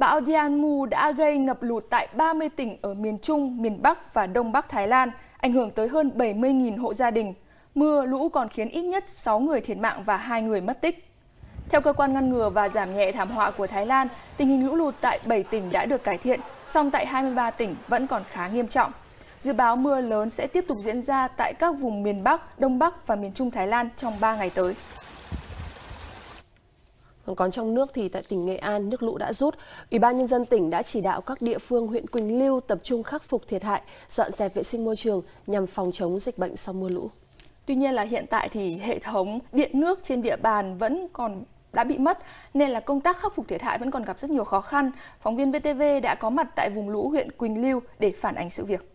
Bão Dianmu đã gây ngập lụt tại 30 tỉnh ở miền Trung, miền Bắc và Đông Bắc Thái Lan, ảnh hưởng tới hơn 70.000 hộ gia đình. Mưa lũ còn khiến ít nhất 6 người thiệt mạng và 2 người mất tích. Theo cơ quan ngăn ngừa và giảm nhẹ thảm họa của Thái Lan, tình hình lũ lụt tại 7 tỉnh đã được cải thiện, song tại 23 tỉnh vẫn còn khá nghiêm trọng. Dự báo mưa lớn sẽ tiếp tục diễn ra tại các vùng miền Bắc, Đông Bắc và miền Trung Thái Lan trong 3 ngày tới. Còn trong nước thì tại tỉnh Nghệ An, nước lũ đã rút. Ủy ban Nhân dân tỉnh đã chỉ đạo các địa phương huyện Quỳnh Lưu tập trung khắc phục thiệt hại, dọn dẹp vệ sinh môi trường nhằm phòng chống dịch bệnh sau mưa lũ. Tuy nhiên là hiện tại thì hệ thống điện nước trên địa bàn đã bị mất, nên là công tác khắc phục thiệt hại vẫn còn gặp rất nhiều khó khăn. Phóng viên VTV đã có mặt tại vùng lũ huyện Quỳnh Lưu để phản ánh sự việc.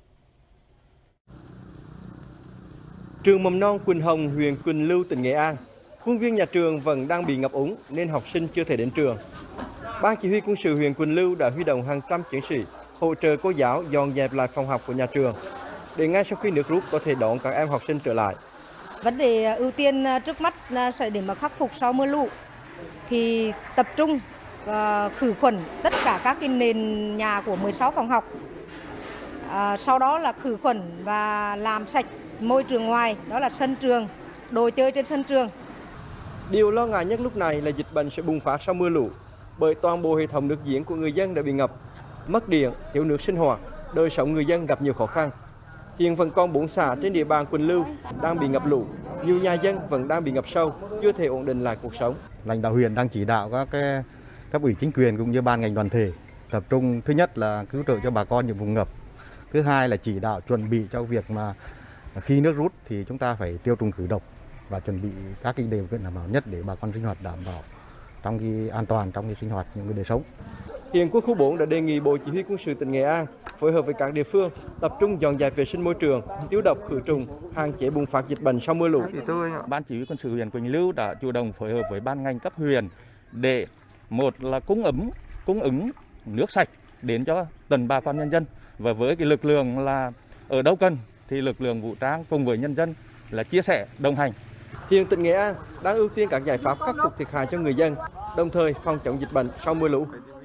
Trường mầm non Quỳnh Hồng, huyện Quỳnh Lưu, tỉnh Nghệ An. Khuôn viên nhà trường vẫn đang bị ngập úng nên học sinh chưa thể đến trường. Ban chỉ huy quân sự huyện Quỳnh Lưu đã huy động hàng trăm chiến sĩ hỗ trợ cô giáo dọn dẹp lại phòng học của nhà trường để ngay sau khi nước rút có thể đón các em học sinh trở lại. Vấn đề ưu tiên trước mắt sẽ để mà khắc phục sau mưa lũ thì tập trung khử khuẩn tất cả các cái nền nhà của 16 phòng học. Sau đó là khử khuẩn và làm sạch môi trường ngoài, đó là sân trường, đồ chơi trên sân trường. Điều lo ngại nhất lúc này là dịch bệnh sẽ bùng phát sau mưa lũ, bởi toàn bộ hệ thống nước giếng của người dân đã bị ngập, mất điện, thiếu nước sinh hoạt, đời sống người dân gặp nhiều khó khăn. Hiện vẫn còn 4 xã trên địa bàn Quỳnh Lưu đang bị ngập lụt, nhiều nhà dân vẫn đang bị ngập sâu, chưa thể ổn định lại cuộc sống. Lãnh đạo huyện đang chỉ đạo các cấp ủy chính quyền cũng như ban ngành đoàn thể tập trung, thứ nhất là cứu trợ cho bà con những vùng ngập, thứ hai là chỉ đạo chuẩn bị cho việc mà khi nước rút thì chúng ta phải tiêu trùng khử độc và chuẩn bị các cái điều kiện đảm bảo nhất để bà con sinh hoạt đảm bảo trong cái an toàn trong cái sinh hoạt những cái đời sống. Hiện quân khu 4 đã đề nghị Bộ Chỉ huy Quân sự tỉnh Nghệ An phối hợp với các địa phương tập trung dọn dẹp vệ sinh môi trường, tiêu độc khử trùng, hạn chế bùng phát dịch bệnh sau mưa lũ. Ban Chỉ huy Quân sự huyện Quỳnh Lưu đã chủ động phối hợp với ban ngành cấp huyện để một là cung ứng nước sạch đến cho tận bà con nhân dân, và với cái lực lượng là ở đâu cần thì lực lượng vũ trang cùng với nhân dân là chia sẻ đồng hành. Hiện tỉnh Nghệ An đang ưu tiên các giải pháp khắc phục thiệt hại cho người dân, đồng thời phòng chống dịch bệnh sau mưa lũ.